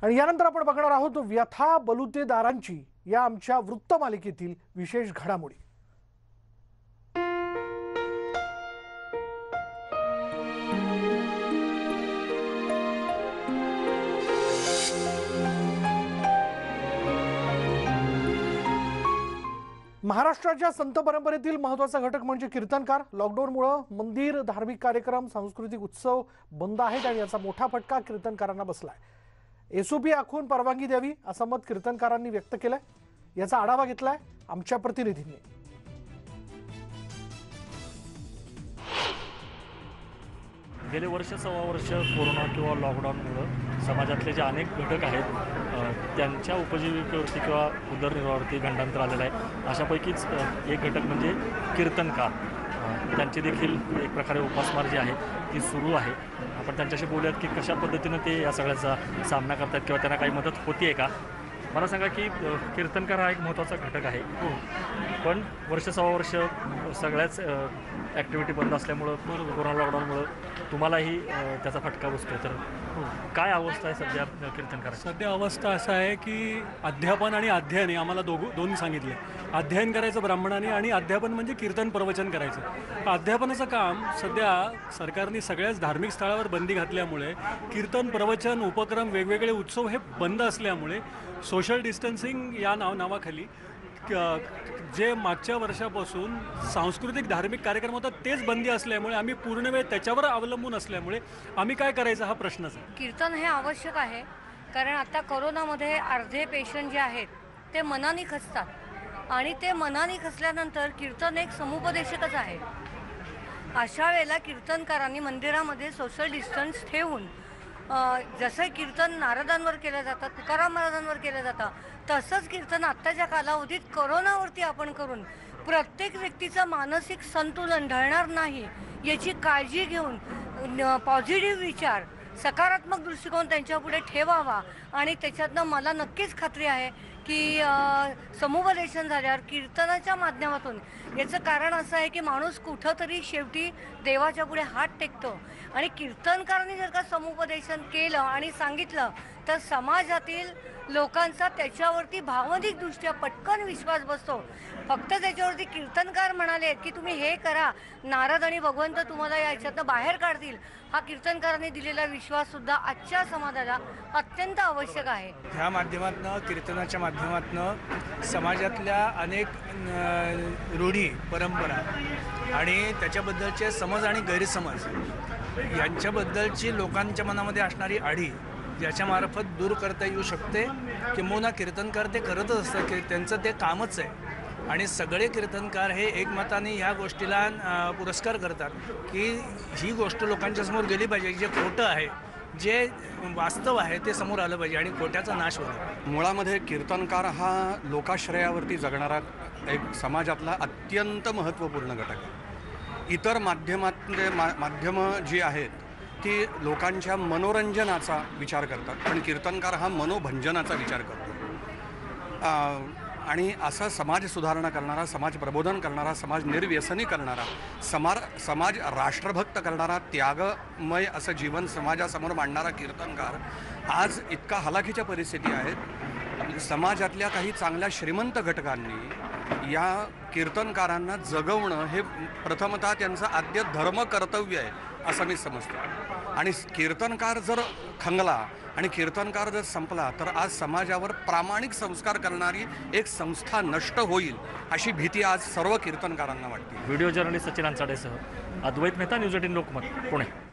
आणि यानंतर आपण बघणार आहोत व्यथा बलुतेदारांची या आमच्या वृत्तमालिकेतील विशेष घडामोडी। महाराष्ट्राच्या संत परंपरेतील महत्त्वाचा घटक म्हणजे कीर्तनकार। लॉकडाऊनमुळे मंदिर, धार्मिक कार्यक्रम, सांस्कृतिक उत्सव बंद आहेत आणि याचा मोठा फटका कीर्तनकारांना बसलाय। एसओपी आखून परवानगी द्यावी असं मत कीर्तनकारांनी व्यक्त केलंय। याचा आढावा घेतलाय आमच्या प्रतिनिधींनी। गेले वर्ष सव्वा वर्ष कोरोना किंवा लॉकडाऊनमुळे समाजातले जे अनेक घटक आहेत त्यांच्या उपजीविकेवरती किंवा उदरनिर्वाहावरती गंडांतर आलेलं आहे। अशापैकीच एक घटक म्हणजे कीर्तनकार। त्यांची देखील एक प्रकारे उपासमार जी आहे ती सुरू आहे। आपण त्यांच्याशी बोलूयात की कशा पद्धतीनं ते या सगळ्याचा सामना करतात किंवा त्यांना काही मदत होती आहे का। मला सांगा की कीर्तनकार हा एक महत्त्वाचा घटक आहे, पण वर्ष सव्वा वर्ष सगळ्याच ॲक्टिव्हिटी बंद असल्यामुळं कोरोना लॉकडाऊनमुळं तुम्हालाही त्याचा फटका बसतो। तर काय अवस्था आहे सध्या कीर्तनकार? सध्या अवस्था असं आहे की अध्यापन आणि अध्ययन हे आम्हाला दोन्ही सांगितले। अध्ययन करायचं ब्राह्मणाने आणि अध्यापन म्हणजे कीर्तन प्रवचन करायचं। अध्यापनाचं काम सध्या सरकारने सगळ्याच धार्मिक स्थळावर बंदी घातल्यामुळे कीर्तन प्रवचन उपक्रम वेगवेगळे उत्सव हे बंद असल्यामुळे सोशल डिस्टन्सिंग या नावाखाली जे मागच्या वर्षापासून सांस्कृतिक धार्मिक कार्यक्रम होतात तेच बंदी असल्यामुळे आम्ही पूर्ण वेळ त्याच्यावर अवलंबून असल्यामुळे आम्ही काय करायचं हा प्रश्नच आहे। कीर्तन हे आवश्यक आहे, कारण आता कोरोनामध्ये अर्धे पेशंट जे आहेत ते मनाने खचतात आणि ते मनाने खचल्यानंतर कीर्तन एक समुपदेशकच आहे। अशा वेळेला कीर्तनकारांनी मंदिरामध्ये सोशल डिस्टन्स ठेवून जसं कीर्तन नारदांवर केलं जातं, तुकाराम महाराजांवर केलं जातं, तसंच कीर्तन आत्ताच्या कालावधीत कोरोनावरती आपण करून प्रत्येक व्यक्तीचं मानसिक संतुलन ढळणार नाही याची काळजी घेऊन पॉझिटिव्ह विचार, सकारात्मक दृष्टिकोन त्यांच्यापुढे ठेवावा। आणि त्याच्यातनं मला नक्कीच खात्री आहे की समुपदेशन झाल्यावर कीर्तनाच्या माध्यमातून याचं कारण असं आहे की माणूस कुठंतरी शेवटी देवाच्या पुढे हात टेकतो आणि कीर्तनकारांनी जर का समुपदेशन केलं आणि सांगितलं तर समाजातील लोकांचा त्याच्यावरती भावनिकदृष्ट्या पटकन विश्वास बसतो। फक्त त्याच्यावरती कीर्तनकार म्हणाले की तुम्ही हे करा, नारद आणि भगवंत तुम्हाला याच्यातनं बाहेर काढतील, हा कीर्तनकारांनी दिलेला विश्वाससुद्धा आजच्या समाजाला अत्यंत आवश्यक आहे। ह्या माध्यमातून, कीर्तनाच्या माध्यमातून समाजातल्या अनेक रूढी परंपरा आणि त्याच्याबद्दलचे समज आणि गैरसमज यांच्याबद्दलची लोकांच्या मनामध्ये असणारी आढी ज्याच्यामार्फत दूर करता येऊ शकते। किंबहुना कीर्तनकार ते करतच असतात की त्यांचं ते कामच आहे आणि सगळे कीर्तनकार हे एकमताने ह्या गोष्टीला पुरस्कार करतात की ही गोष्ट लोकांच्या समोर गेली पाहिजे, जे खोटं आहे, जे वास्तव आहे ते समोर आलं पाहिजे आणि खोट्याचा नाश होतो। मुळामध्ये कीर्तनकार हा लोकाश्रयावरती जगणारा एक समाजातला अत्यंत महत्त्वपूर्ण घटक आहे। इतर माध्यमं जी आहेत ती लोकांच्या मनोरंजनाचा विचार करतात, पण कीर्तनकार हा मनोभंजनाचा विचार करतो। आणि असा समाज सुधारणा करणारा, समाज प्रबोधन करणारा, समाज निर्व्यसनी करणारा, समाज राष्ट्रभक्त करणारा, त्यागमय असं जीवन समाजासमोर मांडणारा कीर्तनकार आज इतका हलाखीच्या परिस्थिती आहेत। समाजातल्या काही चांगल्या श्रीमंत घटकांनी या कीर्तनकारांना जगवणं हे प्रथमतः त्यांचं आद्य धर्म कर्तव्य आहे असं मी समजतो। आणि कीर्तनकार जर खंगला आणि कीर्तनकार जर संपला तर आज समाजावर प्रामाणिक संस्कार करणारी एक संस्था नष्ट होईल अशी भीती आज सर्व कीर्तनकारांना वाटते। व्हिडिओ जर्नलिस्ट सचिन अंचाडेसह अद्वैत मेहता, न्यूज 18 लोकमत, पुणे।